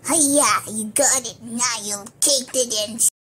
Hiya, you got it. Now you'll take it in.